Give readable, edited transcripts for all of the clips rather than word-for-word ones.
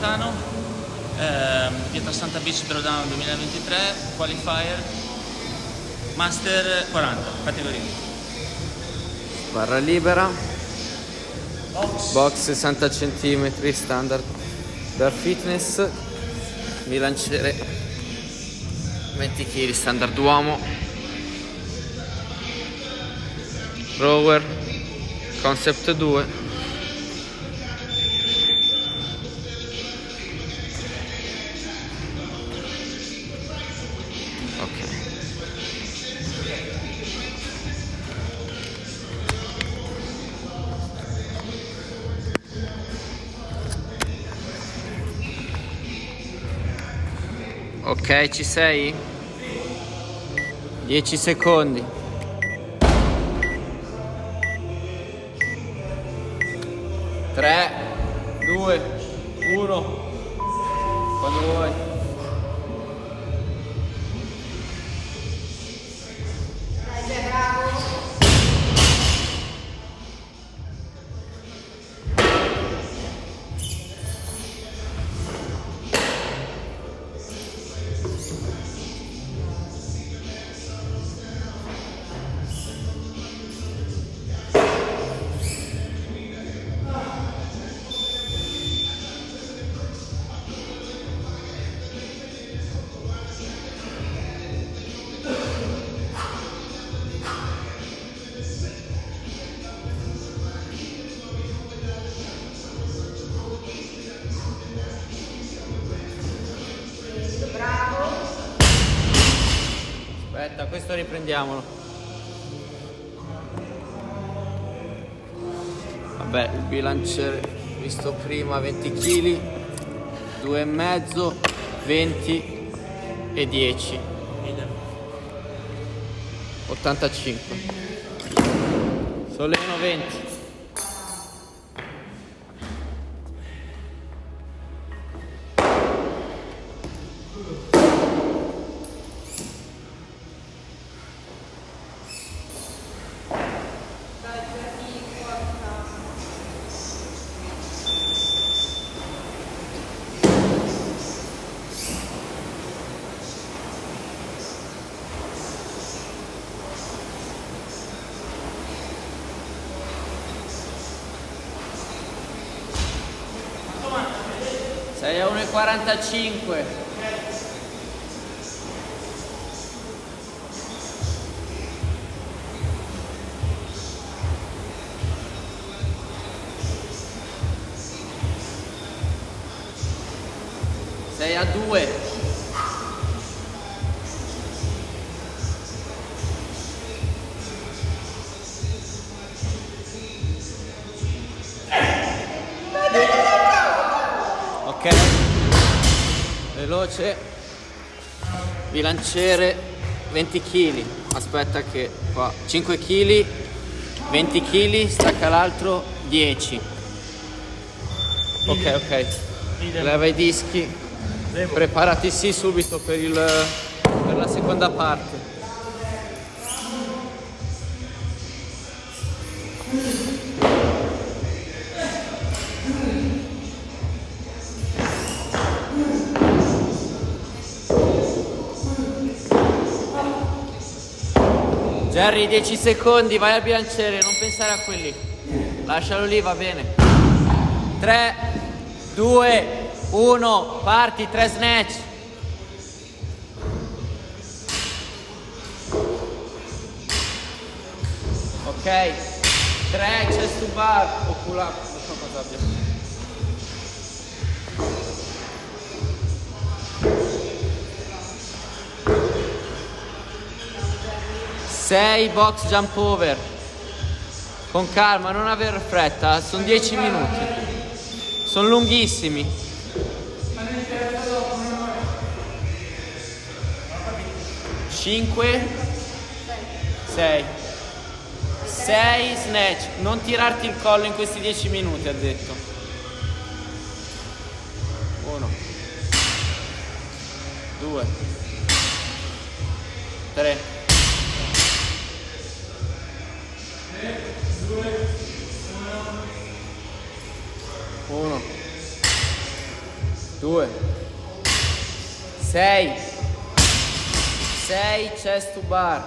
Positano, Pietra Santa Beach Drawdown 2023, Qualifier, Master 40, categoria. Barra libera, box 60 cm standard per fitness, bilanciere 20 kg standard uomo, rower concept 2, ok, ci sei? 10 secondi. 3, 2, 1. Quando vuoi. Aspetta, questo riprendiamolo. Vabbè, il bilanciere visto prima 20 kg, 2,5, 20 e 10. 85. Sollevano 20. Sei a 1,45. Sei a 2. Ok, veloce, bilanciere 20 kg, aspetta che qua 5 kg, 20 kg, stacca l'altro 10. Ok, leva i dischi, preparati sì subito per la seconda parte. Jerry, 10 secondi, vai al bilanciere, non pensare a quelli. Lascialo lì, va bene. 3, 2, 1, parti, 3 snatch. Ok, 3 chest to bar o pull up, non so cosa abbia. 6 box jump over, con calma, non aver fretta, sono 10 minuti, sono lunghissimi. 5, 6 snatch, non tirarti il collo in questi 10 minuti, ha detto. 1, 2, 3, 1, 2, 6, 6 chest to bar,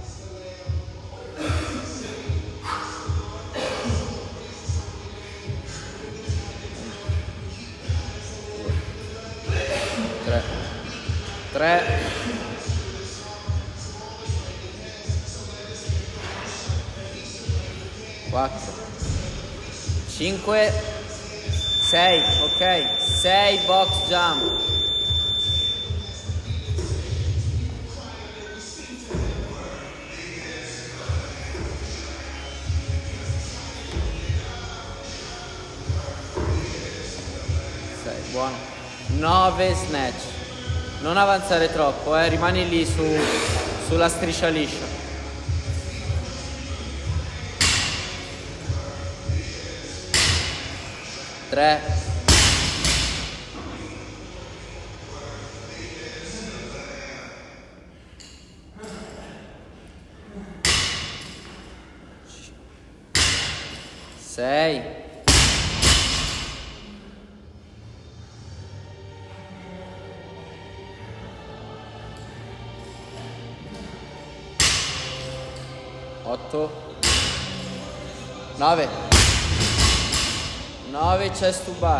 3, 4, 5, 6, ok, 6 box jump. Buono. 9 snatch. Non avanzare troppo, rimani lì sulla striscia liscia. 3, 6, 8, 9, 9 chest to bar,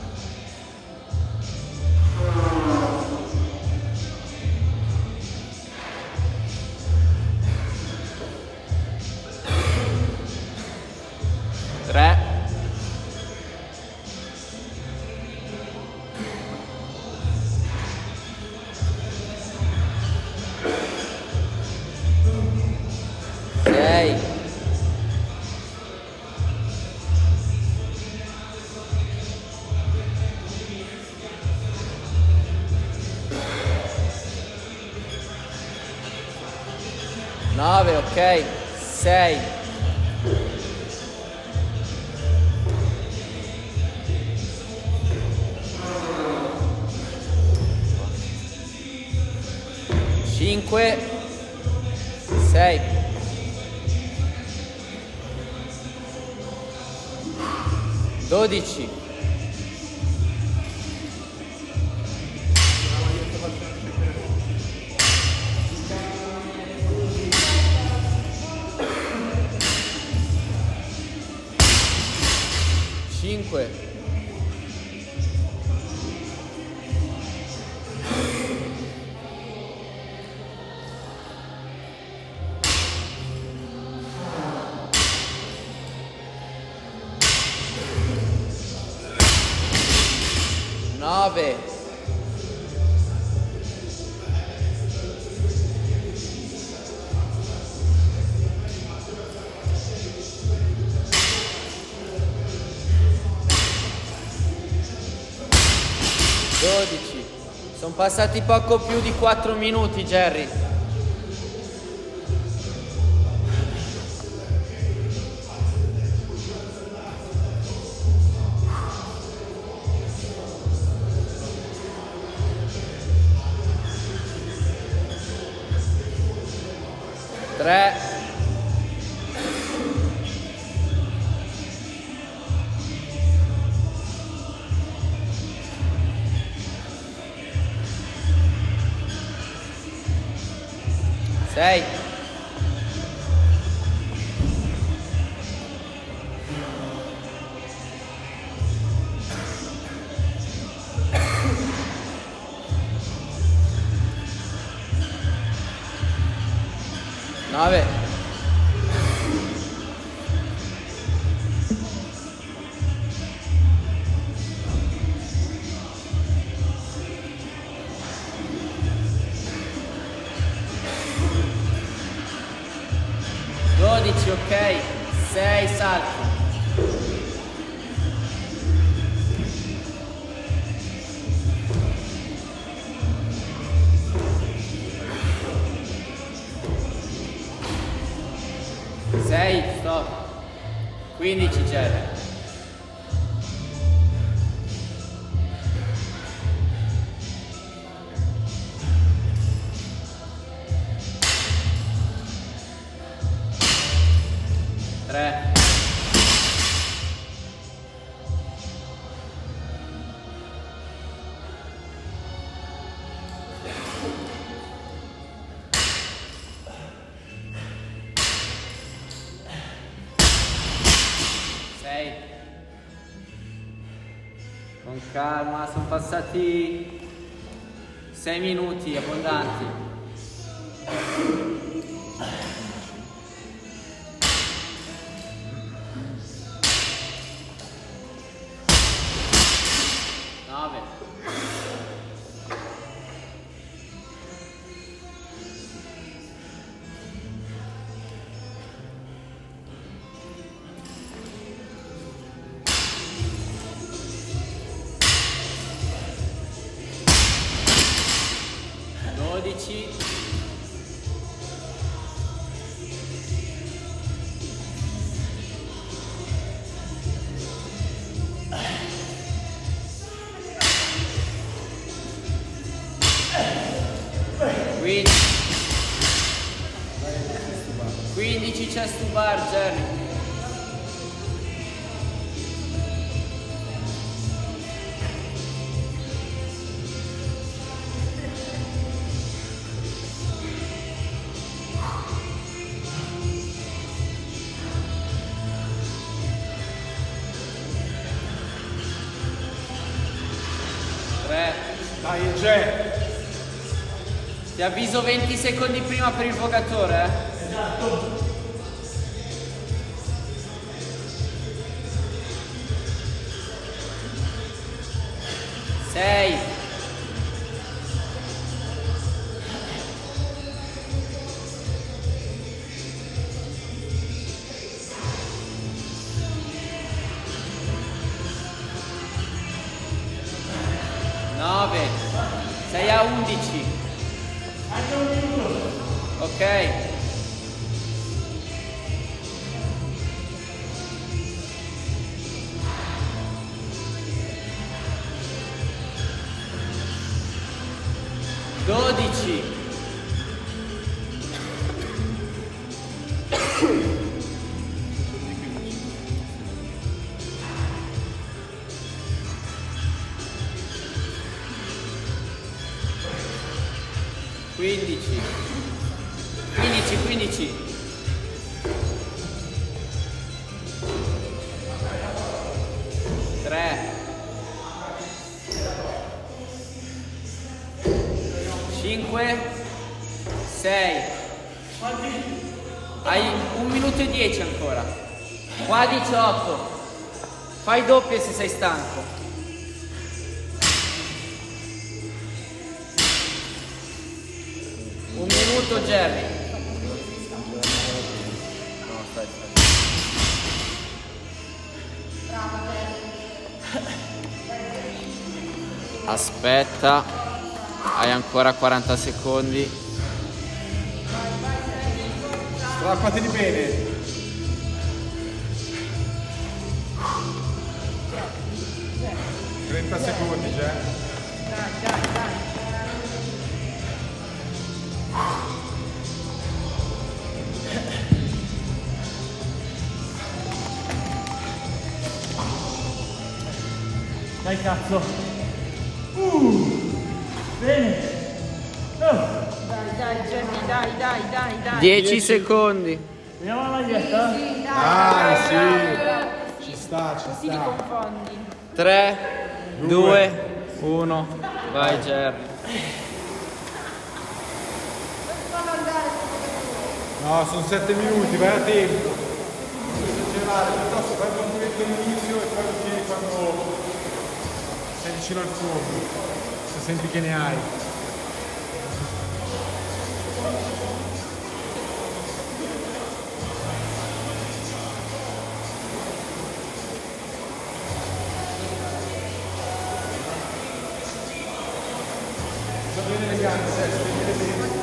3, 6, 9, ok, 6, 5, 6, 12, 5, 9, 12. Sono passati poco più di 4 minuti, Jerry. Tre, 6, 9, 12, ok, 6 salti. 6, stop. 15 Jerry. Tre, 2, Con calma, sono passati 6 minuti abbondanti. Quindi 15 chest to bar, Jerry. Dai, Jerry. Ti avviso 20 secondi prima per il vogatore, eh? Esatto. 6 9 sei a 11. Anche un minuto. Ok. Dodici. Quindici. 15. 3 5 6 hai 1 minuto e 10 ancora. Qua 18. Fai doppie se sei stanco. Un minuto, Jerry. Aspetta, hai ancora 40 secondi. Strappateli bene. Trenta secondi già. Dai. Dai cazzo. Bene. Dai, Jenny, dai. 10 secondi. Vediamo la maglietta? Dai, sì. Ci sta. Così li confondi. 3, 2, 1. Vai, Jerry. No, sono 7 minuti, vai a tempo. Esagerare, piuttosto fai un momento all'inizio e poi lo tieni quando sei vicino al fondo, se senti che ne hai. Va bene le gambe, stendi bene.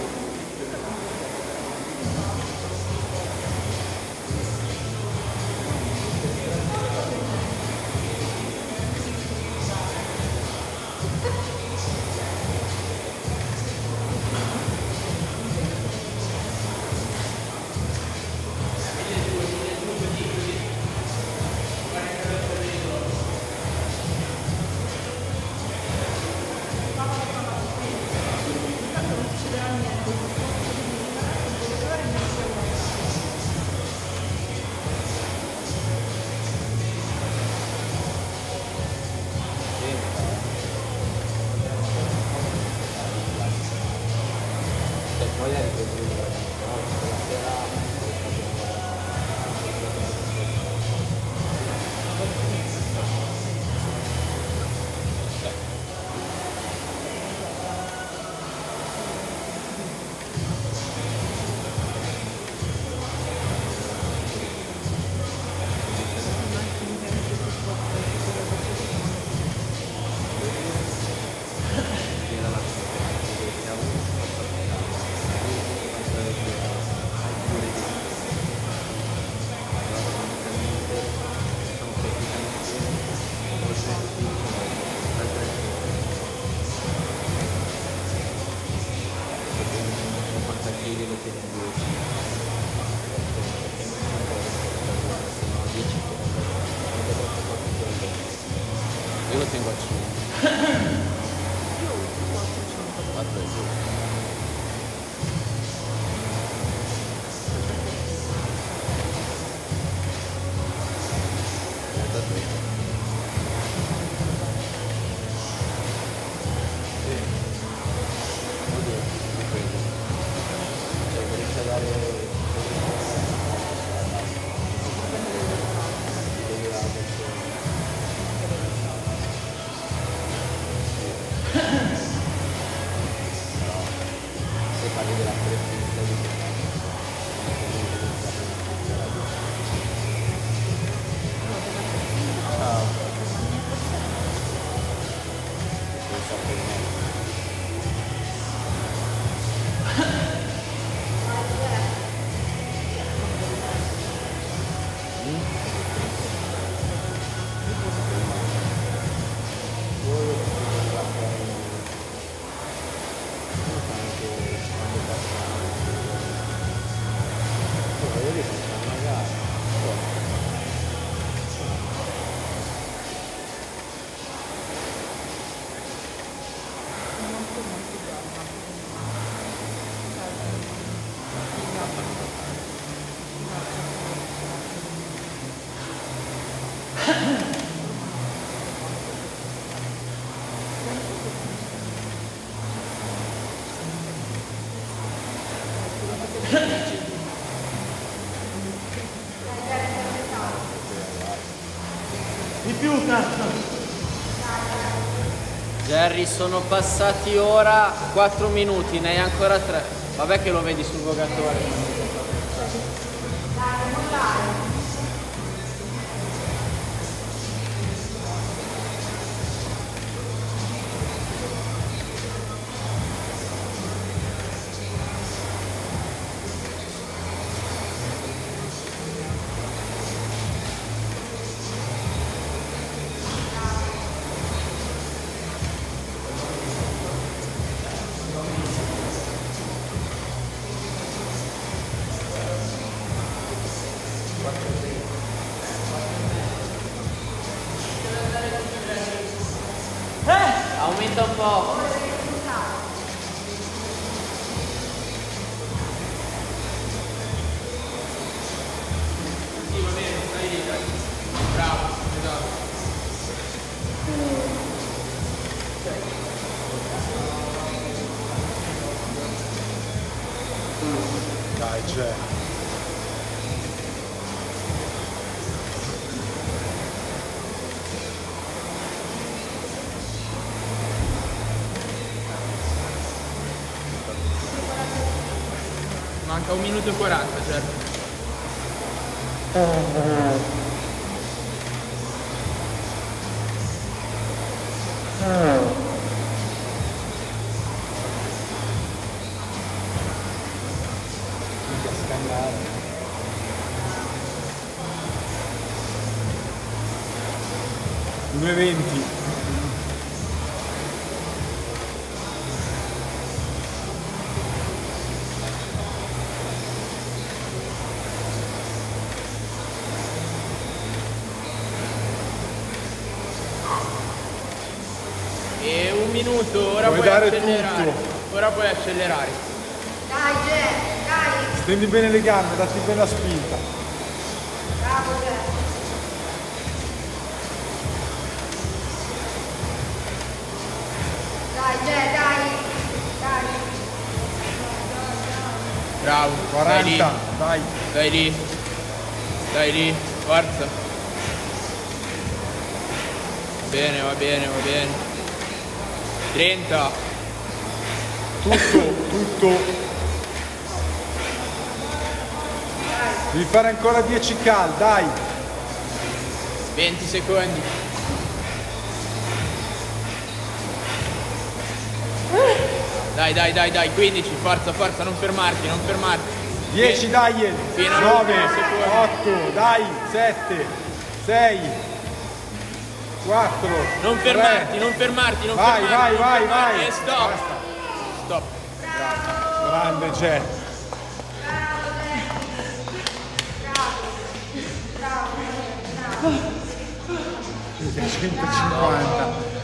Io lo tengo a 5. Di più, cazzo! Jerry, sono passati ora 4 minuti, ne hai ancora 3. Vabbè che lo vedi sul vogatore. Aumenta un po'. Sì, va bene, stai lì, dai. Bravo, esatto. Dai, c'è. Manca 1 minuto e 40, certo. Due 20. E 1 minuto, ora Puoi puoi dare accelerare. tutto. Ora puoi accelerare. Dai, Jack, dai, Stendi bene le gambe, datti bella spinta. bravo Jack. Dai, Jack, dai, dai. Bravo. 40, dai. Dai lì. Dai lì. Forza. Bene, va bene, va bene. 30. Tutto. Devi fare ancora 10 cal, dai. 20 secondi. Dai, 15, forza, non fermarti. 10, dai. Fino a 9, secondi. 8, dai. 7, 6, 4. Non fermarti, non fermarti. Vai. E stop. Stop. Grande Jet. Bravo. 150.